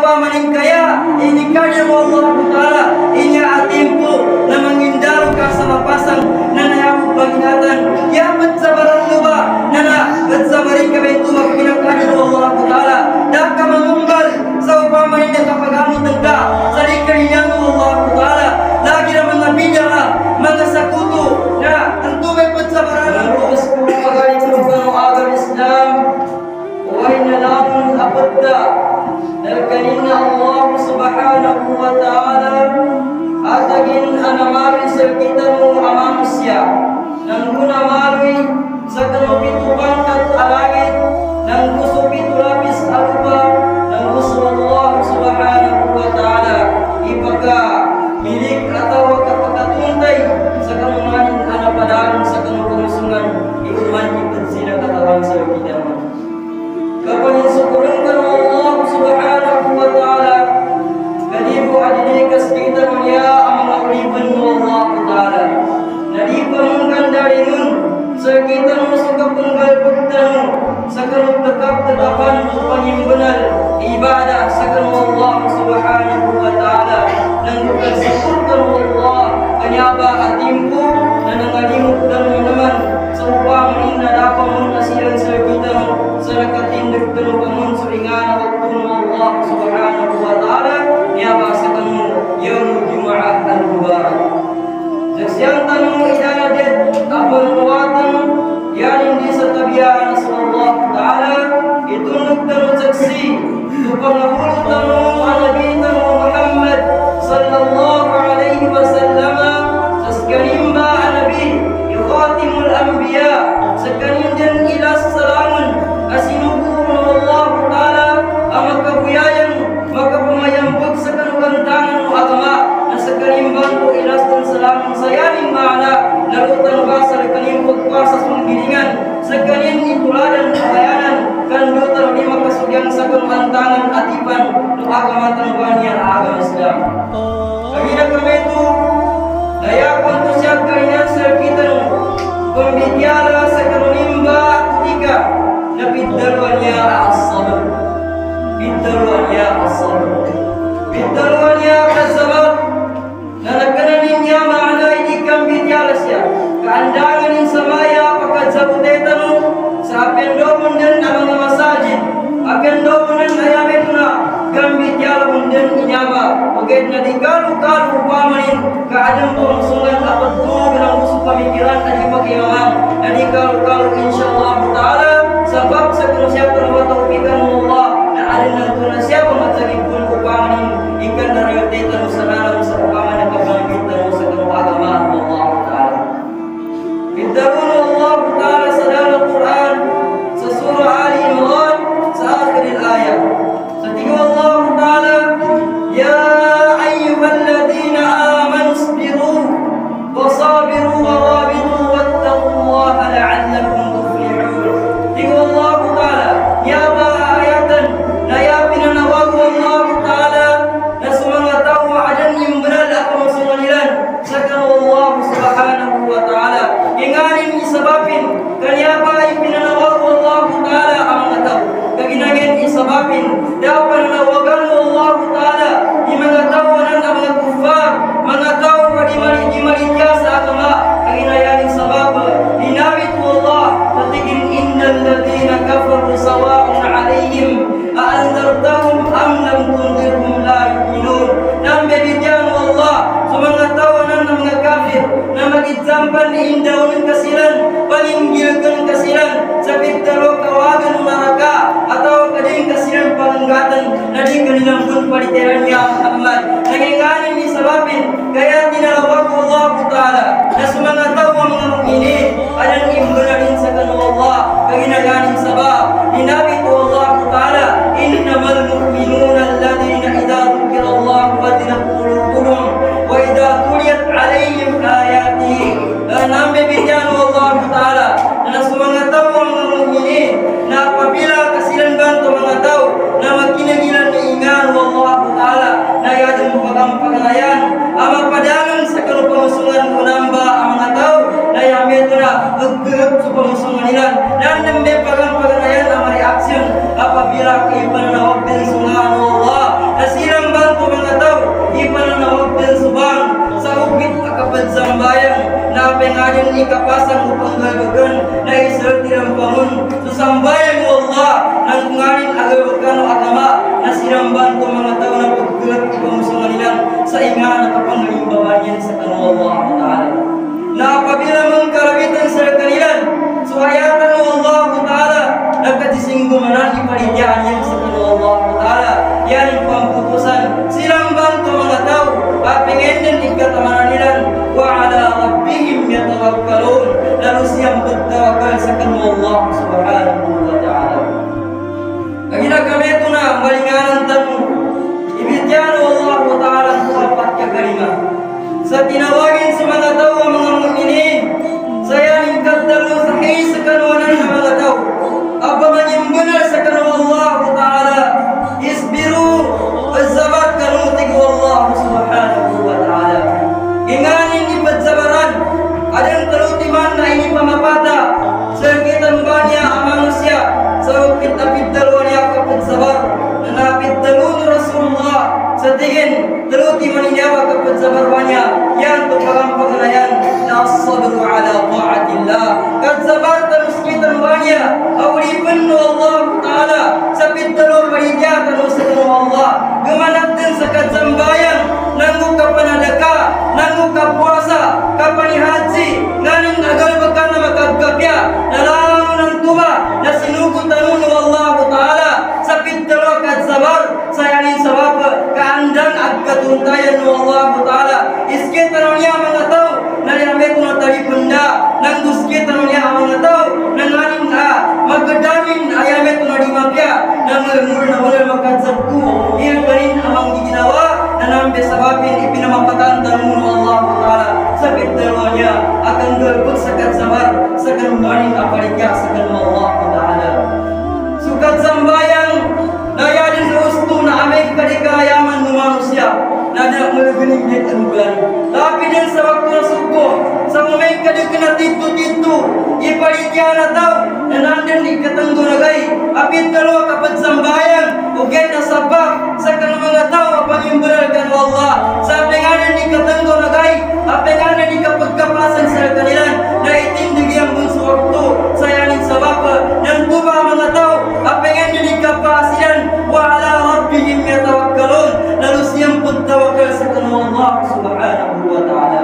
maning kaya ini kaya Allah Taala inya atimku na mangindaro ka sa mapasang na nayamog pangingatan ya betsabaran luba na betsabarin ka bentu magpinakaya Allah Taala da ka mangumbal sa upamanin na kapagamit ka sa likariyan Allah Taala lagi na mga bidara mga sakuto na ang tubay betsabaran ang rubos ko pagay ko ng agar Islam wa inna lahum abadda Dalkanin Allah subhanahu wa ta'ala atagin anamari sa kita mo manusia nang gunamari sa kanupituban kat alangit nang gusto pitulapis alupa nang gusto Allah subhanahu wa ta'ala ipagka milik atau kapagkatuntay sa kanumanin anapadaan sa kanupungusungan ikuman ipansina katawan sa kita mo kapanin sukurang Allah subhanahu wa ta'ala kanibu adinikas kita mulia ang uliban mo Allah ta'ala nalipang kandari nun sa kita mo sa kapanggalpagtan mo sa karugtakap-tatapan mo pangimbanal ibadah sa kanu Allah subhanahu wa ta'ala nang pagsasurkan mo Allah kanyaba atimpo na nangalimot mo naman sa upang inadapang mo nasilang sa kita mo sa nakatindag tanong sa ingana waktu mo Allah subhanahu wa ta'ala niyaba sa kanu yung Jum'ah al-Mubarak jaksiyang tanong idanadet abang nuwatan yan hindi sa tabiyan sa Allah ta'ala itunog tanong jaksi upang napulo tanong anabi tanong Muhammad sallallahu alaihi wasallam sa kanimba anabi yukhatimul anbiya sa kanimdan ilas salamun asinubuh Allah ta'ala ang magkabuyayan magkapamayambag sa kanugantangan o agama na sa kanimban o ilas ng salamun sa yaning maala nalutan ba sa kanimbag pa sa sunggilingan sa kanin ituladan kabayanan kandutan di makasugyang sa kanugantangan atipan no agama tanban niya agama Islam kagina kami ito layakon to siya kaninan sa kita no pambidyala sa kanunimba kutika na bidalwan niya as-sabr bidalwan niya as-sabr bidalwan niya as-sabr na nagkananin niya maana idikang bidyala siya kaandanganin sa maya pagkadsabutetan mo sa apendo mundan na mga masajid apendo mundan ayamin na gambit yala mundan inyaba pagkait na di kalu-kalu upamanin kaadang pangsungan apat tuwa bilang gusto pamikiran at ipagimaman na di kalu-kalu insyaAllah ta'ala sabab sa kunusyapon wa taufikan mo Allah na alin ng kunusyapon at saging pun upamanin ikan na riyotetan mo sa nalang sa upaman na kabangitan mo sa kanuagamaan mo Allah ta'ala Biddarun Allah ta'ala sa dalam Quran sa surah Ali Imran sa akhir ayat sa tingin Allah ta'ala ya ayyuhalladhina amanu isbiru wa sabiru wa rabitu wattaqullaha la'allakum tuflihun tingin Allah ta'ala ya ba ayatan na ya pinanawag Allah ta'ala na sumangataw adan yung benar ako masungalilan sa kanu Allah subhanahu wa ta'ala inganin isabapin kanya ba ipinanawag Allah ta'ala ang mga tao kaginagin isabapin daw pananawagan mo Allah ta'ala yung mga tawanan ang mga kufar mga tao pa di maligya sa agama kaginayanin sabab dinawit mo Allah natigin innal ladhina kafaru sawa'un alayhim a'andartahum am lam tundirhum la yu'minun nambibigyan mo Allah sa mga tawanan ng mga kafir na mag-example indaw ng kasilan palinggilkan kasilan sa pagtaro kawagan ng maraka atau kading kasilan panggatan na di kanilang pun paliteran niya Muhammad nanginganin ni sababin kaya tinalawag ko Allah ta'ala na sa mga tao mga mukminin alang imbanarin sa kanu Allah kaginaganin sabab ninabi ko Allah ta'ala innamal mu'minuna alladhina idha dhukira Allah wajilat qulubuhum wa idha tuliyat alayhim ayatihi nambibigyan mo Allah ta'ala na sa mga tao mga mukminin na apabila kasilan banto mga tao na magkinagilan sa pengajan ikapasang upang gagagan na iserti ng bangun susambayan mo Allah ng kunganin agawakan o agama na sinamban ko mga tao na paggulat ipamusungan nilang sa inga na kapangalimbawan yan sa kanwa Allah Ta'ala na apabila mong karabitan sa kanilan suhayatan mo Allah Ta'ala nagkatising gumanan ipaligyan yan sa kanwa Allah Ta'ala yan ang pamputusan sinamban ko mga tao apingin din ikatamanan nilang wa ala rabbihim yatawakkalun lalu siyang bertawakal sa kanwa Allah Subhanahu wa Ta'ala. Kagina kami ito na malinganan tanong ibigyan Allah Ta'ala ang apat kakalima sa tinawagin sa mga tao ang mga mu'minin sa yaning kadalo sa sa kanuanan ng mga tao apa manimbunar sa kanwa Allah Ta'ala isbiru az-zabat kanutig Allah Subhanahu wa Ta'ala inganin ipagsabaran adang terutiman na ini pamapata sa kitan ba niya ang manusia sa upit-apit dalawa niya kapag sabar na napit dalawa ni Rasulullah sa tingin terutiman niya kapag sabar ba niya yan tukarang paganayan na sabru ala ta'atillah kat sabar tanus kitan ba niya awlipan no Allah Ta'ala sa pitdalawa ba niya tanus sa Allah gumanap din sa katsambayan nanggo kapanadaka nanggo kapuasa kapanihaji nganing nagalbakan na magkagkapya nalangon ng tuba na sinugutan mo Allah Ta'ala sa pitdalawa katsabar sa yanin sabab kaandang at katuntayan mo Allah Ta'ala iskita na niya mga tao na niyamit mo talipunda nang guskita na niya mga tao na nganing magkadamin ayamit mo na dimapya na mulmul na wala magkatsabku ilpanin amang giginawa na nambe sababin ipinamapatan tanong mo Allah Ta'ala sa pitdalawa niya akan galpag sa katsabar sa kanumaning aparikya sa kanwa Allah Ta'ala sukat sambayang nayadin sa gusto na amay kadikayaman ng manusia na dapat melaginigit ang bulan tapi din sa waktu na suko sa mamay kadik na tito-tito iparikya na tao na nandun ikatanggo na gay apit dalawa kapag sambayang o gay na sabak sa kanang mga tao apang imbural kanwa Allah sa penganan ikatanggo na gay apenganan ikapagkapasan sa kanilan na itindig ang bunso waktu sa yanin sabak ng tuba mga tao apengan din ikapasilan wa ala rabbihim yatawakkalun lalu siyang pagtawakal sa kanwa Allah Subhanahu wa Ta'ala.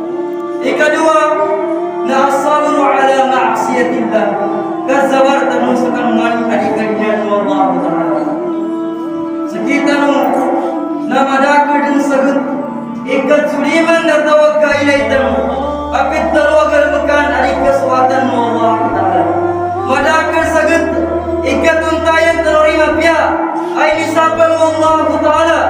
Ikadua na asabru ala ma'asiyatillah kasabar tanong sa kanumaning adik-adikan ng Allah Ta'ala sakita nung na madakar din sagot ikat suliman na tawag ka ilay tanong apit dalawagal makan adik kaswatan ng Allah Ta'ala madakar sagot ikatuntayan tanori mapya ay nisapal ng Allah Ta'ala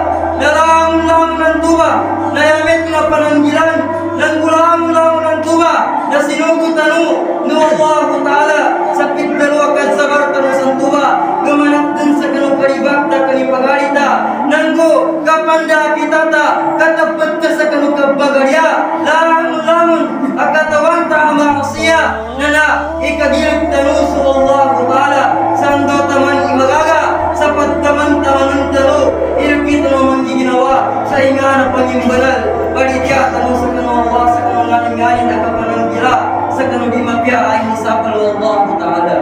nalang ng tuba na yamit na pananggilan ng gulang-gulang ng tuba na sinugutan ng Allah Ta'ala sa pitdalawa katsabar tanong sa tuba gumanap din sa kanong karibakta kanipagalita nanggo kapanda kitata katapat ka sa kanong kabagarya langon-langon akatawan ta maksiya na ikagilip tanong sa Allah Ta'ala sando taman imagaga sa pagtaman-taman ng talo ilukit naman ginawa sa inga na pangimbanal paligya tanong sa kanong Allah sa kanong nganing-nganing na kapananggila sa kanong dimapya ay nisapal Allah Ta'ala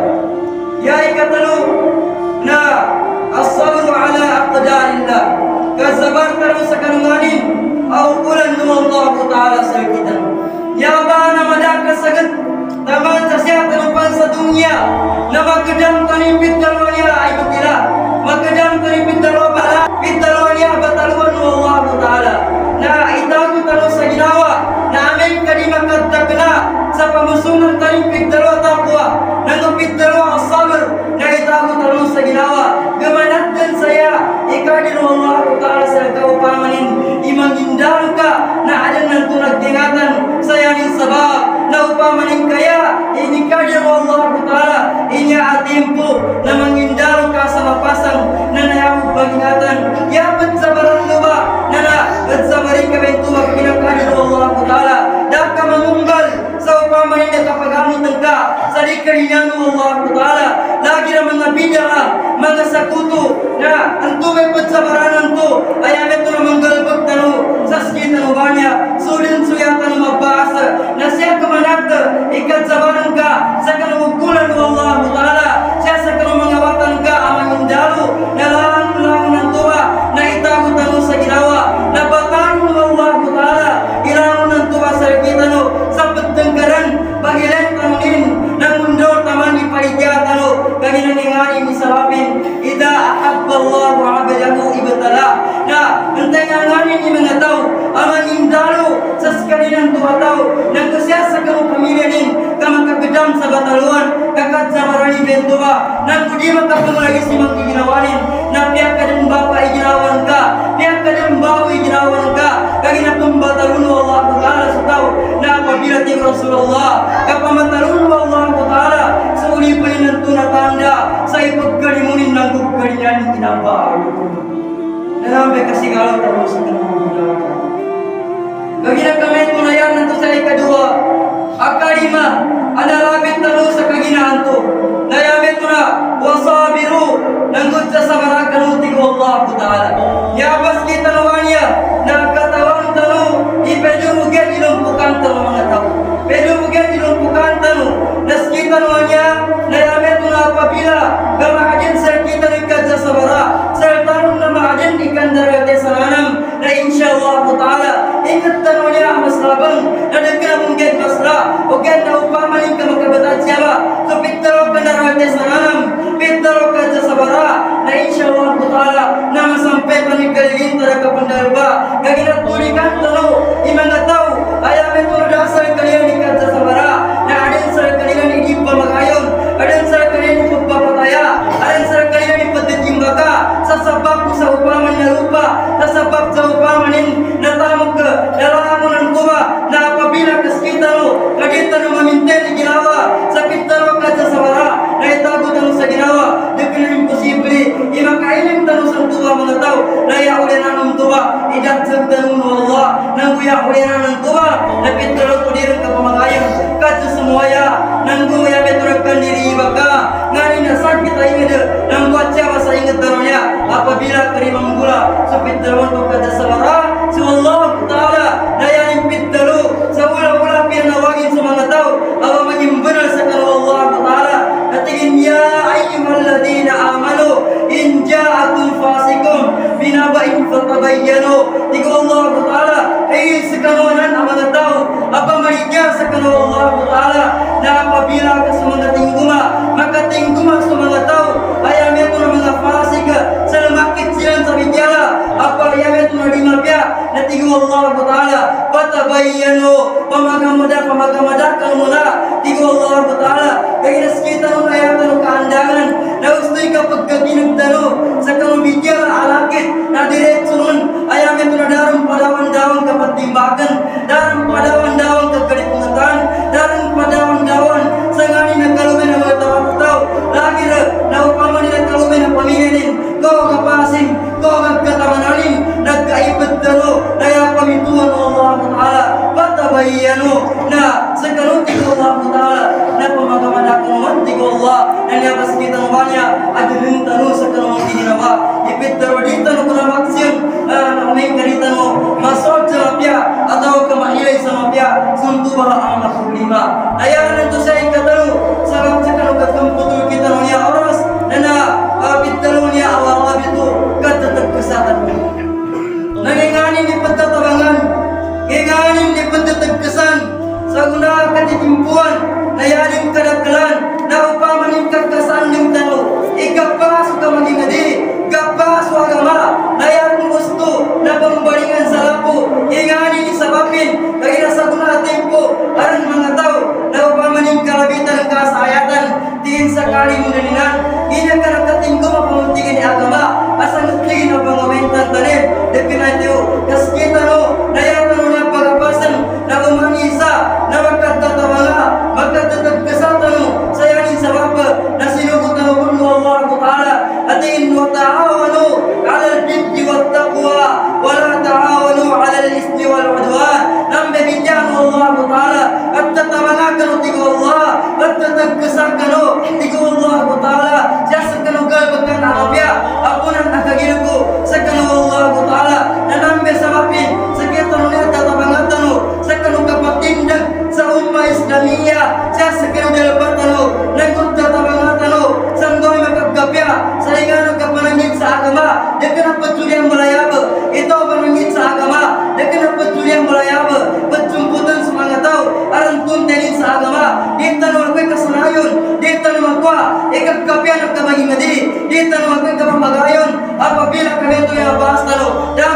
ya ikatalo na as-sabru ala aqdarillah kasabar tanong sa kanong nganing aukulan ng Allah Ta'ala sa ikitan yaba na madaka sagat taman sa siya tanupan sa dunya na magkadang tanipit dalawa niya ay batila magkadang tanipit dalawa bala pitdalawa niya bataluan ng Allah Ta'ala na itago tanong sa ginawa na amin kadimakadtak na sa pamusungan tanipit dalawa takwa nangupit dalawa as-sabr na itago tanong sa ginawa gamanat din saya ikadin ng Allah Ta'ala sa kaupamanin imangindang ka na adan ng tunagtingatan sa yanin sabab na upamanin kaya inikadin ng Allah Ta'ala inya atimpo na mangindang ka sa mapasang na nayamog pangingatan yapat sa barang luba na at sa marikabay tuwag pinakadin ng Allah Ta'ala dak ka mangunggal sa upamanin na kapagamutan ka sa likarinan ng Allah Ta'ala lagi na mga bidya mga sakuto na ang tumay pat sa baranan to ay amit na manggalabag tano sa skita ng banya sulin suyatan ng mabasa na siya na mentanganganin ni mga tao ang indalo sa sekali ng 2 tao nang kusya sa kanong pamilya nin kamakagedam sa bataluan kakad sa marani bentuba nang kudi makapangulagi si mang ginawanin na pihak ka din bapa iginawan ka pihak ka din bawa iginawan ka kagina pembataluno Allah Ta'ala sa tao na apabila ti Rasulullah kapamataluno Allah Ta'ala sa uli pa ng tunatanda sa ipagkalimunin ng kukalinan inabaan nalambe kasi galaw tao sa kanong kagina kami tunayan nanto sa ikadua akarima analabit talo sa kaginaan to nayamit na wasabiru nanggod sa samarakan uti ko Allah Ta'ala yabas kita nawanya na katawan talo ipedumugan ilumpukan talo mga tao pedumugan ilumpukan talo nas kita nawanya nayamit na apabila gamahadin sa kita nikad sa sabara sa tanong na mahadin ikan darate sa nanam na insyaallah Ta'ala ingat tanongnya mas labang na nagkamunggan masla o ganda upamanin ka magkabataan siya so pitaro ka darate sa nanam pitaro ka sa sabara na insyaallah Ta'ala na masampay panikalilinta na kapandalba kaginat tulikan talo imang tao ayamin to dasar kalian nikad sa sabara na adin sa kalian hindi pa magayon adin sa kalian hindi pagpapataya adin sa kalian hindi patitimbaka sa sabab sa upaman na lupa sa sabab sa upamanin na tamog ka nalahamon ng tuba na apabila kaskita no kadita no maminten ginawa sa pitaro ka sa sabara na itago tano sa ginawa di ka imposible imakainin tano sa tuba mga tao na iaulan na ng tuba idatsag tano no Allah nang uyaulan na ng tuba na pitaro to dirang kapamagayan kadto semuaya nang guya beturkan diri baka ngani na sakit ingin nang baca masa ingat taronya apabila kerimang gula sa pitaro to kada sabara si Allah Ta'ala dayanin pitaro sa ula-ula pinawagin sa mga tao aba maging benar sa kanwa Allah Ta'ala natingin ya ayyuhalladina amanu in ja'akum fasikum binaba'in fatabayyanu tigo Allah Ta'ala ay sa kanwanan ang mga tao aba marigya sa kanwa Allah Ta'ala na apabila ka sa mga tingguma makatingguma sa mga tao ay amin ito ng mga fasik sa lumakit silang sa bidyala apa yamin ito na limapya na tigo Allah Ta'ala patabayyanu pamagamadakan muna tigo Allah Ta'ala kaya naskita ng ayatan ng kaandangan na gusto'y kapag kaginagdano sa kamabidya alakit na diretso nun ayamin ito na darang padawan-dawan kapag timbakan darang padawan-dawan kagkalipungatan darang padawan-dawan sa ngani nagkalumin ng mga tawag-taw lagi na upaman nila kalumin ng pamilya din kau kapasin kau magkatamananin nagkaipad dano na pamintuan Allah Ta'ala patabayyanu na sa kanuti ko Allah Ta'ala na pamagamadakan manti ko Allah na niyabas kita namanya adilin tanu sa kanumang tininawa ipit darwadita no kuna maksiyang na may karita no masod sa mapya atau kamahilay sa mapya suntu baha ang nakulima ayahan nito sa ikatalo sa kanugatang putul kita no niya oras na pitalo niya awal itu katatag kesatan nanginganin di pagtatabangan nginganin di pagtatagkasan sa guna katitimpuan na yaning kadagkalan na upamanin kagkasan ng talo ikapaso ka maging adi kapaso agama na yaning gusto na pambalingan sa lapo nginganin isabapin kaya sa guna tempo aran mga tao na upamanin kalabitan ng kasayatan tingin sa kalimunan ina ka nakatinggo mapamuntigan ni agama asang tingin na pangawentan tanim definitiyo kas kita no nayatan mo na pagapasan na umanisa na magkatatawaga magkatatagkasatan no sayanin sa bapa na sinugot na mabuno Allah Ta'ala atin wa ta'awanu ala al-birri wat taqwa wa la ta'awanu ala al-ismi wal udwan nam bibigyan Allah Ta'ala at tatawagan tigo Allah at tatagkasakan tigo Allah Ta'ala siya sa kanugal pagkanarabya apunan akagilugo sa kanu Allah Ta'ala na nambe sa mapin sa kitang na tatabangatan sa kanu kapatindag sa umma Islamiyya siya sa kanugal patano nagkot tatabangatan sa ndoy magkagapya sa ingano kapanangit sa agama dekan ang patulyang malayab ito panangit sa agama dekan ang patulyang malayab patsumputan sa mga tao aran tuntenin sa agama dito naman ako'y kasanayon dito naman ko ikagkapya ng kabaging adi dito naman ako'y kapamagayon apabila kami ito yung abas talo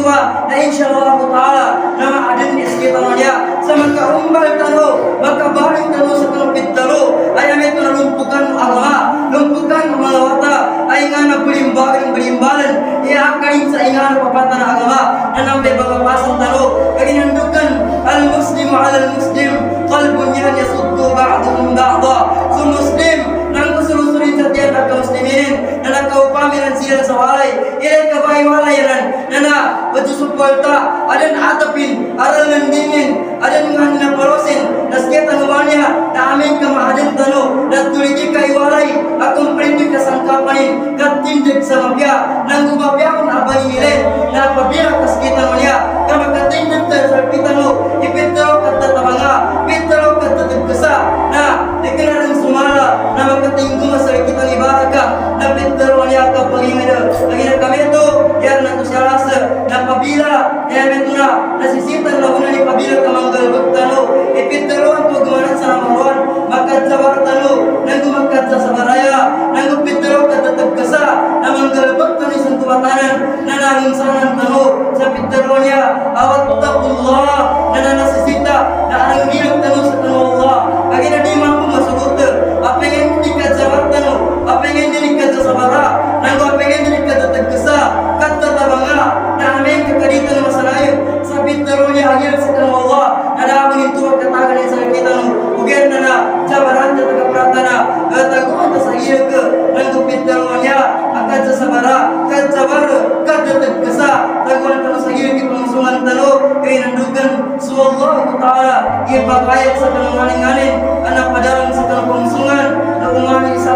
semua na insyaallah taala nama adin sekitarnya sama ka umbal tano maka baring tano sa kalupit talo ay amet na lumpukan agama lumpukan malawata ay nga na berimbalan iakarin sa ingan papatan agama na nambe bagapasan tano kaginandukan al muslimu ala al muslim qalbun yasuddu ba'dhum ba'dha so muslim nang kusurusurin sa tiyan at muslimin na nagkaupaminan sila sa walay ilay kabahiwalayanan na na pagsusuporta adan atapin aral landingin adan nga naparosin nasketa ngawanya na aming kamahadan tano na tuligi kaiwalay akong prindig kasangkapanin katindig sa mabya nang gumabya kung abanilin na pabira kaskita manya kamakatindig tayo sa pitano ipitaro katatabanga pitaro katatagkasa na dikira ng sumala na magkatinggo sa kitang ibaraka na pitaro niya kapangingada nagina kami ito yan na tusyarasa na pabila yamet na nasisitan na una ni pabila kamanggal bagtano ipitaro ang pagmanan sa namaruan makadsabar tano nang gumakat sa sabaraya nang gupitaro katatagkasa na manggal bagtano isang tumatanan na nangingsanan tano sa pitaro niya awat taqullah na nasisita na ang hirap tano sa tano Allah agina di mampu masugot apa yang dikat sa tano apa yang dikat sa sabara nang apa yang dikat sa tagkasa katatabanga na aming kakaditan masalayo sa pitaro niya agil sa tano Allah na naabang ito magkatagan sa kita no ugyan na jabaran sa tagaprata na taguan sa iyo ka nang pitaro niya agad sa sabara kadsabar kadatagkasa taguan tano sa iyo kipangsungan tano kay nandugan suwallahu ta'ala ipakayat sa kanungaling-ngaling anak padalang sa kanupangsungan na umami sa